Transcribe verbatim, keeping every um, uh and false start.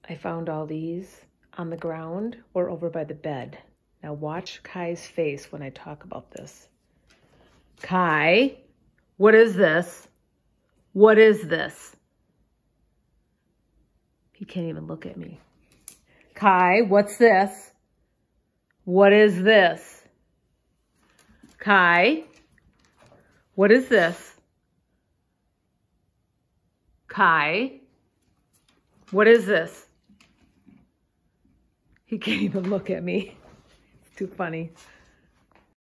I found all these on the ground or over by the bed. Now watch Kai's face when I talk about this. Kai, what is this? What is this? He can't even look at me. Kai, what's this? What is this? Kai, what is this? Kai, what is this? He can't even look at me. It's too funny.